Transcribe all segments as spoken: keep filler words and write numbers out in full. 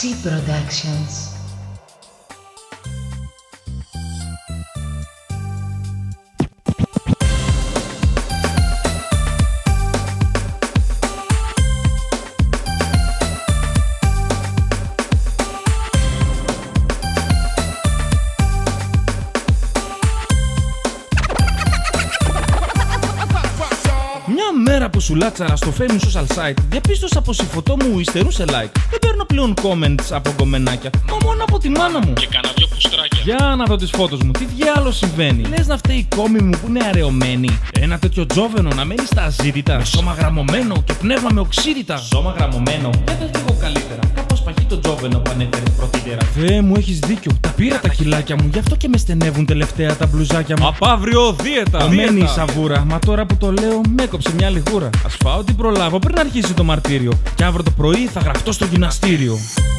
C Productions. Μια μέρα που σου λάτσαρα στο famous social site, διαπίστωσα πως η φωτό μου υστερούσε like. Δεν παίρνω πλέον comments από κομμενάκια, μα μόνο από τη μάνα μου. Και κάνα δυο κουστράκια. Για να δω τις φώτος μου, τι διάλο συμβαίνει. Λες να φταίει η κόμη μου που είναι αραιωμένη. Ένα τέτοιο τζόβενο να μένει στα αζήτητα. Με σώμα γραμμωμένο και πνεύμα με οξύτητα. Σώμα γραμμωμένο, για δες λίγο καλύτερα. Κάπως παχύ το τζόβενο που ανέφερες πρωτήτερα. Θεέ μου, έχεις δίκιο. Τα πήρα τα κιλάκια μου, γι' αυτό και με στενεύουν τελευταία τα μπλουζάκια μου. Απ' αύριο δίαιτα. Κομμένη η σαβούρα, μα τώρα που το λέω, με έκοψε μια λιγούρα. Ας φάω ό,τι προλάβω πριν αρχίσει το μαρτύριο. Και αύριο το πρωί θα γραφτώ στο γυμναστήριο.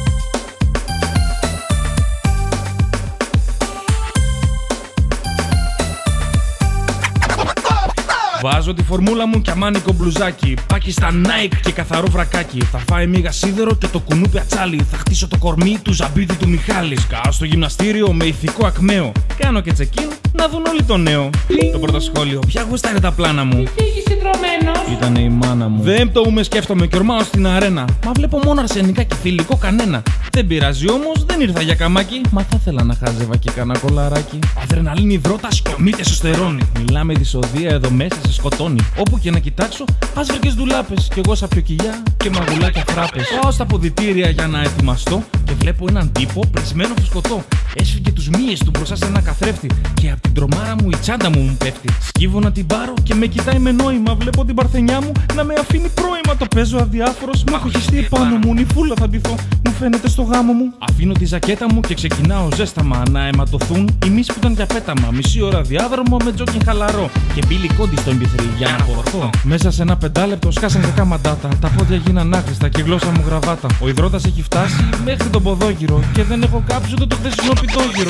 Βάζω τη φορμούλα μου και αμάνικο μπλουζάκι. Πάκι στα Nike και καθαρό βρακάκι. Θα φάει μίγα σίδερο και το κουνούπι ατσάλι. Θα χτίσω το κορμί του Ζαμπίδη του Μιχάλη. Σκάω στο γυμναστήριο με ηθικό ακμαίο. Κάνω και τσεκίν να δουν όλοι το νέο. Το πρώτο σχόλιο, ποια γούστα είναι τα πλάνα μου. Τι έχεις συνδρομένος? Ήτανε η μάνα μου. Δεν πτωούμε, σκέφτομαι και ορμάω στην αρένα. Μα βλέπω μόνο αρσενικά και θηλυκό κανένα. Δεν πειράζει όμως, δεν ήρθα για καμάκι. Μα θα ήθελα να χάζευα και κάνα κολαράκι. Αδρεναλίνη, υδρότας και ομοί τεσοστερόνη. Μιλάμε δυσοδεία εδώ μέσα σε σκοτώνει. Όπου και να κοιτάξω, άσβερκες ντουλάπες. Κι εγώ σαπιοκυλιά και μαγουλάκια φράπες. Πάω στα ποδητήρια για να ετοιμαστώ και βλέπω έναν τύπο πρεσμένο φουσκωτό. Έσφυγε τους μύες του μπροστά σε ένα καθρέφτη. Και απ' την τρομάρα μου η τσάντα μου μου πέφτει. Σκύβω να την πάρω και με κοιτάει με νόημα. Βλέπω την παρθενιά μου να με αφήνει πρόημα. Το παίζω αδιάφορος, μου έχω χυστεί επάνω μου. Νυφούλα θα ντυθώ, μου φαίνεται στο γάμο μου. Αφήνω τη ζακέτα μου και ξεκινάω ζέσταμα να αιματωθούν οι μυς που ήταν για πέταμα. Μισή ώρα διάδρομο με τζόκινγκ χαλαρό. Και μπίλι κόντι στο εμπιθρή για να αποδοθώ. Μέσα σε ένα πεντάλεπτο σκάσαν κακά μαντάτα. Τα πόδια γίναν άχρηστα και η γλώσσα μου γραβάτα. Ο υδρότας έχει φτάσει μέχρι τον ποδόγυρο. Και δεν έχω κάψει ούτε το χθεσινό πιτόγυρο.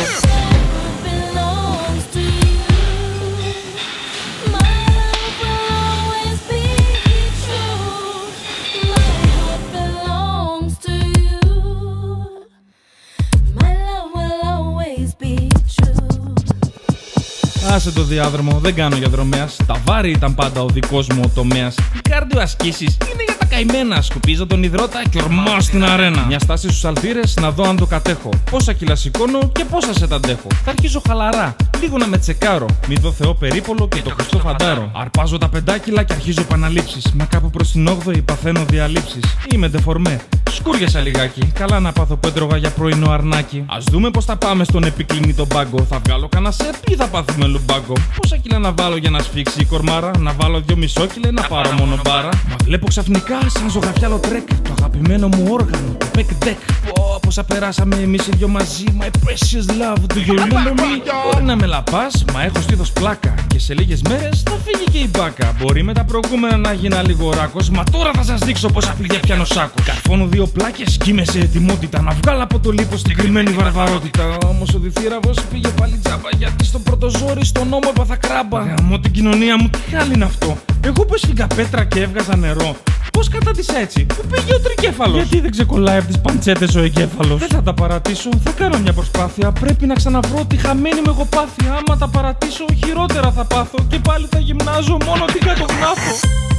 Άσε το διάδρομο, δεν κάνω για δρομέας. Τα βάρη ήταν πάντα ο δικός μου ο τομέας. Οι κάρντιο ασκήσεις είναι για τα καημένα. Σκουπίζω τον υδρότα και ορμάω στην αρένα. Μια στάση στους αλθήρες να δω αν το κατέχω. Πόσα κιλά σηκώνω και πόσα σε τα αντέχω. Θα αρχίσω χαλαρά, λίγο να με τσεκάρω. Μη δω Θεό περίπολο και το Χριστό φαντάρω. Αρπάζω τα πεντάκιλα και αρχίζω επαναλήψεις. Μα κάπου προς την όγδοη παθαίνω διαλύψεις. Είμαι ντεφορμέ. Σκούριασα λιγάκι. Καλά να πάθω που έτρωγα για πρωινό αρνάκι. Ας δούμε πώς θα πάμε στον επικλίνητο μπάγκο. Θα βγάλω κανένα σεπ ή θα πάθουμε λουμπάγκο. Πόσα κιλά να βάλω για να σφίξει η κορμάρα. Να βάλω δυο μισόκιλε να πάρω μόνο μπάρα. Μα βλέπω ξαφνικά σαν ζωγραφιάλο τρέκ. Το αγαπημένο μου όργανο, το πεκ ντεκ. Πω, πόσα περάσαμε εμείς οι δυο μαζί. My precious love, do you remember me? Μπορεί να με λαπάς, μα έχω στήθος πλάκα. Και σε λίγες μέρες θα φύγει και η μπάκα. Μπορεί με τα προηγούμενα να γίνα λίγο ράκος. Μα τώρα θα σας δείξω πόσα πληγιά πιάνω σάκο. Καρφώνω δύο πλάκες κι είμαι σε ετοιμότητα να βγάλω από το λίπος την κρυμμένη βαρβαρότητα. Όμως ο διθύραβος πήγε πάλι τζάμπα. Γιατί στο πρώτο ζόρι στον νόμο έπαθα κράμπα. Γαμώ την κοινωνία μου, τι χάλι είναι αυτό. Εγώ που έσφυγα πέτρα και έβγαζα νερό. Πώς κατάτησα έτσι, πού πήγε ο τρικέφαλος? Γιατί δεν ξεκολλάει από τις παντσέτες ο εγκέφαλος? Δεν θα τα παρατήσω, θα κάνω μια προσπάθεια. Πρέπει να ξαναβρω τη χαμένη μου εγωπάθεια. Άμα τα παρατήσω, χειρότερα θα πάθω. Και πάλι θα γυμνάζω μόνο την κατογνάθω.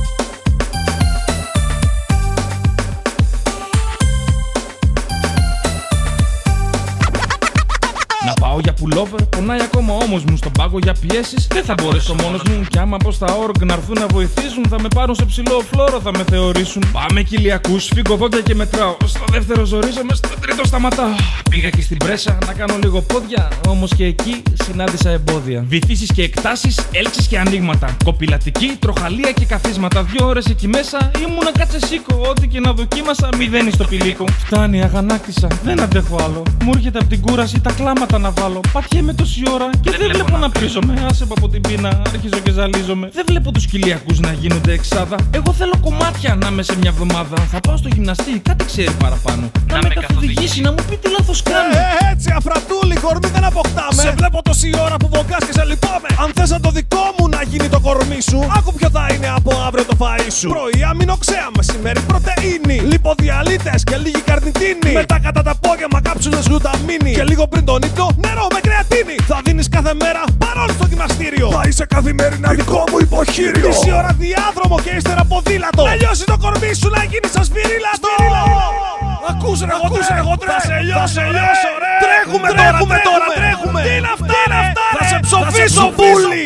Να πάω για pullover, πονάει ακόμα όμως μου. Στον πάγκο για πιέσεις δεν θα μπορέσω μόνος μου. Κι άμα πω στα org να έρθουν να βοηθήσουν, θα με πάρουν σε ψηλό φλόρο, θα με θεωρήσουν. Πάμε κοιλιακούς, φύγω δόντια και μετράω. Στο δεύτερο ζορίζομαι, στο τρίτο σταματάω. Πήγα και στην πρέσα να κάνω λίγο πόδια. Όμως και εκεί συνάντησα εμπόδια. Βυθίσεις και εκτάσεις, έλξεις και ανοίγματα. Κοπηλατική, τροχαλία και καθίσματα. Δύο ώρες εκεί μέσα ήμουνα κάτσε σήκω. Ό,τι και να δοκίμασα, μηδένι στο πηλίκο. Φτάνει, αγανάκτησα, δεν αντέχω άλλο. Μου έρχεται από την κούραση τα κλάματα να βάλω. Πατιέμαι τόση ώρα και δεν, δεν βλέπω να, να πρίζομαι. Άσε από την πείνα, αρχίζω και ζαλίζομαι. Δεν βλέπω τους κοιλιακούς να γίνονται εξάδα. Εγώ θέλω κομμάτια να είμαι σε μια εβδομάδα. Θα πάω στο γυμναστή, κάτι ξέρει παραπάνω. Να, να με καθοδηγήσει, να μου πει τι λάθος κάνω. Ε, έτσι, αφρατούλη, κορμί δεν αποκτάμε. Σε βλέπω τόση ώρα που βογκάς και σε λυπάμαι. Αν θες να το δικό μου να γίνει το κορμί, κορμί σου. Άκου ποιο θα είναι από αύριο το φαΐ σου. Πρωί αμινοξέα, μεσημέρι πρωτεΐνη. Λιποδιαλίτες και λίγη καρνιτίνη. Μετά κατά τα απόγευμα κάψουλες γλουταμίνη. Και λίγο πριν τον ύπνο νερό με κρεατίνη. Θα δίνεις κάθε μέρα παρόλο στο γυμναστήριο. Θα είσαι καθημερινά δικό μου υποχείριο. Μισή ώρα διάδρομο και ύστερα ποδήλατο. Να λιώσει το κορμί σου να γίνει σαν σφυρίλατο. Ακούς ρε εγώ, ακούς ρε εγώ, θα σε λιώσω ρε. Τρέχουμε τώρα, τώρα, τρέχουμε. Τι είναι αυτά ρε, θα σε ψοφήσω πουλί.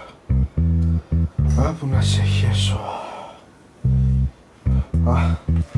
Άπου να σε χέσω.